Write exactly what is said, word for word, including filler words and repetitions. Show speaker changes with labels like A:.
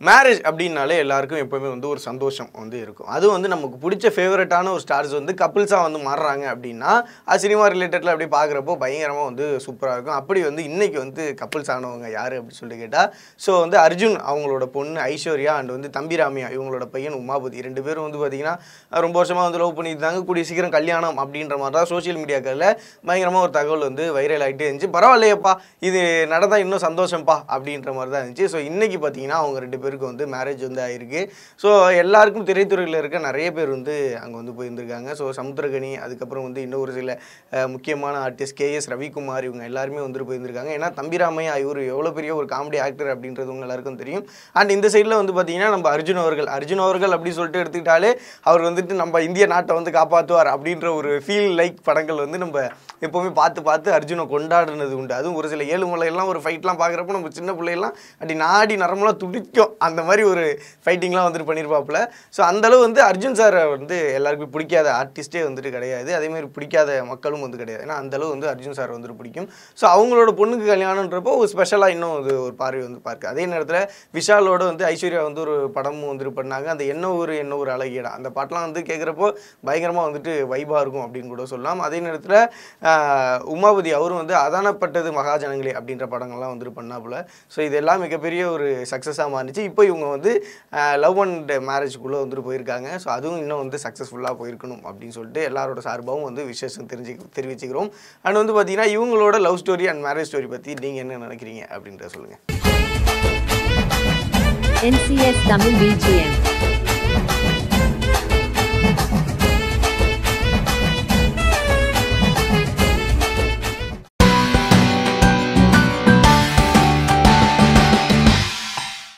A: Marriage அப்படின்னாலே எல்லாருக்கும் எப்பவுமே வந்து ஒரு சந்தோஷம் வந்து இருக்கும். அது வந்து நமக்கு பிடிச்ச ஃபேவரட்டான ஒரு ஸ்டார்ஸ் வந்து கப்புள்ஸாக வந்து மாறுறாங்க அப்படின்னா அது சினிமா ரிலேட்டடில் அப்படி பார்க்குறப்போ பயங்கரமாக வந்து சூப்பராக இருக்கும். அப்படி வந்து இன்றைக்கி வந்து கப்புள்ஸ் ஆனவங்க யார் அப்படின்னு சொல்லி கேட்டால் ஸோ வந்து அர்ஜுன் அவங்களோட பொண்ணு ஐஸ்வர்யா அண்ட் வந்து தம்பிராமியா இவங்களோட பையன் உமாபதி ரெண்டு பேரும் வந்து பார்த்திங்கன்னா ரொம்ப வருஷமாக வந்து லவ் பண்ணியிருந்தாங்க. கூடிய சீக்கிரம் கல்யாணம் அப்படின்ற மாதிரி தான் சோஷியல் மீடியாக்களில் பயங்கரமாக ஒரு தகவல் வந்து வைரல் ஆகிட்டே இருந்துச்சு. பரவாயில்லையப்பா இது நடந்தால் இன்னும் சந்தோஷம்ப்பா அப்படின்ற மாதிரி தான் இருந்துச்சு. ஸோ இன்றைக்கி பார்த்தீங்கன்னா அவங்க ரெண்டு பேருக்கு வந்து மேரேஜ் வந்து ஆயிருக்கு. ஸோ எல்லாருக்கும் திரைத்துறையில் இருக்க நிறைய பேர் வந்து அங்கே வந்து போயிருந்துருக்காங்க. ஸோ சமுத்திரகனி அதுக்கப்புறம் வந்து இன்னொரு சில முக்கியமான ஆர்டிஸ்ட் கே எஸ் ரவிக்குமார் இவங்க எல்லாருமே வந்துட்டு போயிருந்துருக்காங்க. ஏன்னா தம்பிராமையா இவர் எவ்வளோ பெரிய ஒரு காமெடி ஆக்டர் அப்படின்றது உங்க எல்லாருக்கும் தெரியும். அண்ட் இந்த சைடில் வந்து பார்த்தீங்கன்னா நம்ம அர்ஜுன் அவர்கள் அர்ஜுன் அவர்கள் அப்படி சொல்லிட்டு எடுத்துக்கிட்டாலே அவர் வந்துட்டு நம்ம இந்திய நாட்டை வந்து காப்பாற்றுவார் அப்படின்ற ஒரு ஃபீல் லைக் படங்கள் வந்து நம்ம எப்போவுமே பார்த்து பார்த்து அர்ஜுனை கொண்டாடுனது உண்டு. அதுவும் ஒரு சில ஏழுமலையெல்லாம் ஒரு ஃபைட்லாம் பார்க்குறப்போ நம்ம சின்ன பிள்ளையெல்லாம் அப்படி நாடி நரம்பெல்லாம் துடிக்கும். அந்த மாதிரி ஒரு ஃபைட்டிங்லாம் வந்துட்டு பண்ணியிருப்பாப்புல. ஸோ அந்தளவு வந்து அர்ஜுன் சாரை வந்து எல்லாருக்கும் பிடிக்காத ஆர்டிஸ்ட்டே வந்துட்டு கிடையாது. அதேமாதிரி பிடிக்காத மக்களும் வந்து கிடையாது. ஏன்னா அந்தளவு வந்து அர்ஜுன் சார் வந்துட்டு பிடிக்கும். ஸோ அவங்களோட பொண்ணுக்கு கல்யாணன்றப்போ ஒரு ஸ்பெஷலாக இன்னும் அது ஒரு பார்வை வந்து பார்க்கு. அதே நேரத்தில் விஷாலோட வந்து ஐஸ்வர்யா வந்து ஒரு படமும் வந்துட்டு பண்ணாங்க. அந்த என்ன ஒரு என்ன ஒரு அழகியடா அந்த பாட்டெலாம் வந்து கேட்குறப்போ பயங்கரமாக வந்துட்டு வைபாக இருக்கும் அப்படின்னு கூட சொல்லலாம். அதே நேரத்தில் உமாபதி அவரும் வந்து அதானப்பட்டது மகாஜனங்களே அப்படின்ற படங்கள்லாம் வந்துட்டு பண்ணாப்புல. ஸோ இதெல்லாம் மிகப்பெரிய ஒரு சக்ஸஸாக மாறிச்சு. இப்போ இவங்க வந்து லவ் அண்ட் மேரேஜுக்குள்ளே வந்துட்டு போயிருக்காங்க. ஸோ அதுவும் இன்னும் வந்து சக்ஸஸ்ஃபுல்லாக போயிருக்கணும் அப்படின்னு சொல்லிட்டு எல்லாரோட சார்பாகவும் வந்து விசேஷம் தெரிஞ்சு தெரிவிச்சுக்கிறோம். அண்ட் வந்து பார்த்தீங்கன்னா இவங்களோட love story and marriage story பற்றி நீங்கள் என்ன நினைக்கிறீங்க அப்படின்றத சொல்லுங்கள்.
B: N C S Tamil B G M